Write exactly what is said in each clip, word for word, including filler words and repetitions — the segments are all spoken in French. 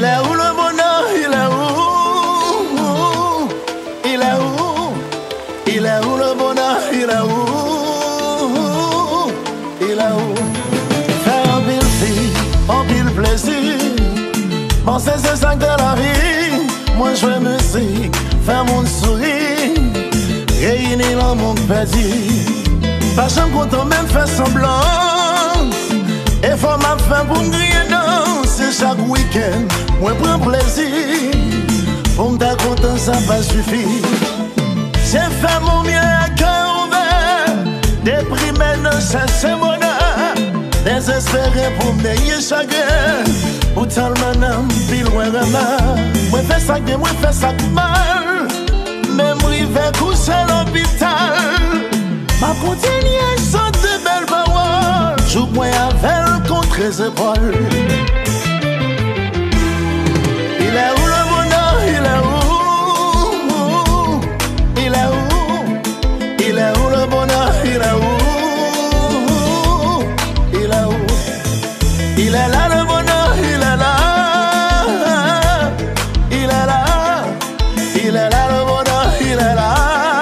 Il est où le bonheur? Il est où? Il est où? Il est où le bonheur? Il est où? Il est où? Faire un pile fille, un pile plaisir. Bon, c'est ça de la vie. Moi je veux musique, faire mon sourire. Réunir dans mon petit. Pas jamais content même faire semblant. Et faut m'a faire pour me griller danser chaque week-end. Moi prends plaisir. Pour me faire content ça va suffire. J'ai fait mon mieux à cœur ouvert. Déprimé ne cherche bonheur. Désespéré pour m'ayer chagrin. Pour tellement d'âme, puis loin de moi. Moi fais ça bien, moi fais ça mal. Même rive coucher à l'hôpital. Ma continuer sans de belles paroles. Joue moi avec contre les épaules. Il est où le bonheur? Il est où? Il est où? Il est où le bonheur? Il est où? Il est où? Il est là le bonheur, il est là. Il est là. Il est là le bonheur, il est là.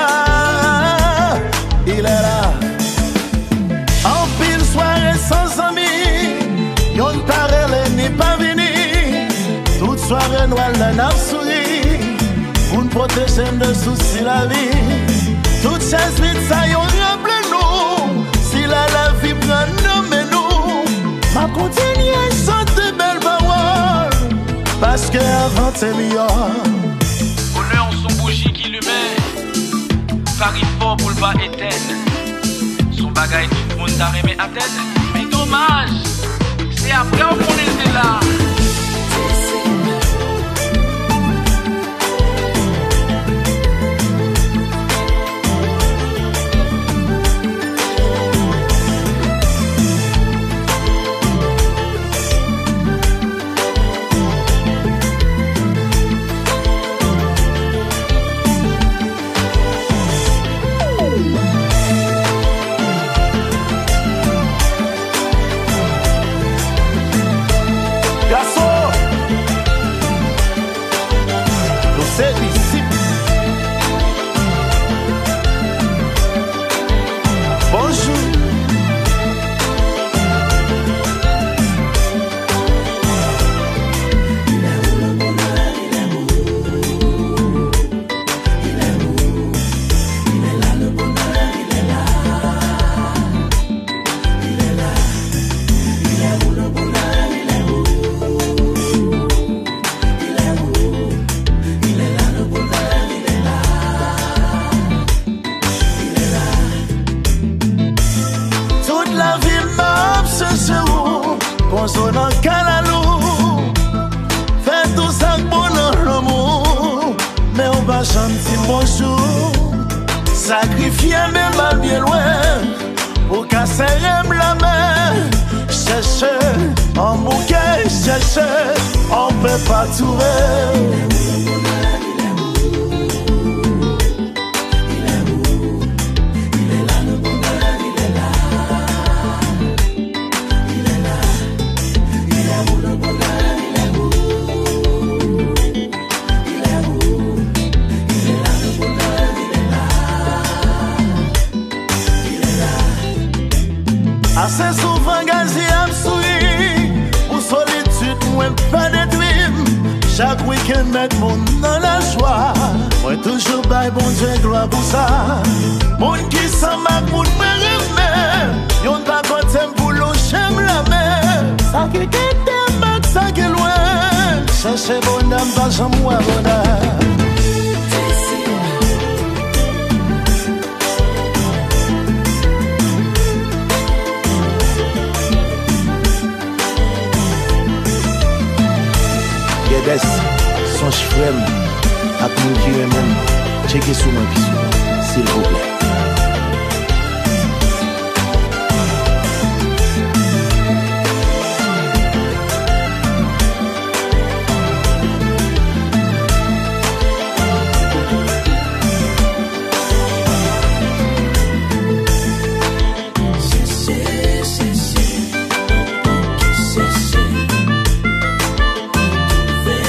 Il est là. En pile soirée sans amis. Yon parle n'est pas venu. Toute soirée noire la n'a souri. Pour nous protéger de soucis la vie. Toute chaise vite ça yon rappelle nous. Si la la vie prend nous mais nous. Ma continuer sans de belles paroles. Parce que avant c'est meilleur. Bonheur son bougie qui l'humain. Paris fort pour le bas éteindre. Son bagage tout le monde t'a remis à tête. Mais dommage, c'est après qu'on était là. Consonnant calalou. Fais tout ça pour l'amour. Mais on va chanter bonjour. Sacrifier mes mal bien loin. Pour casser la main. Chercher en bouquet. Chercher, on peut pas trouver. Assez souvent gazé à me sourire. Pour solitude, moi pas de dream. Chaque week-end, mettre mon dans la joie. Moi toujours bail bon Dieu gloire pour ça. Mon qui s'en marque pour me remettre. Y'on pas content pour l'eau, j'aime la mer. Ça qui est marque, ça qui est loin. Cherchez bon âme, pas j'en moi bonheur. Guedes, son frère, à mon qui même, checkez sur moi, s'il vous plaît. Say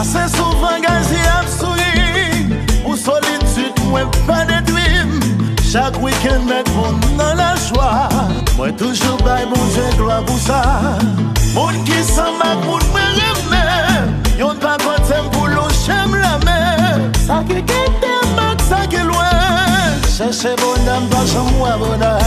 Assez souvent gazi ap souri, ou solitude moi pas détruit. Chaque week-end met mon dans la joie. Moi toujours bail bon Dieu gloire pour ça. Moun qui s'en va pour me remettre. Yon pas content pour l'eau j'aime la mer. Ça qui est ça qui est loin. Cherchez bonhomme pas chez moi bonhomme.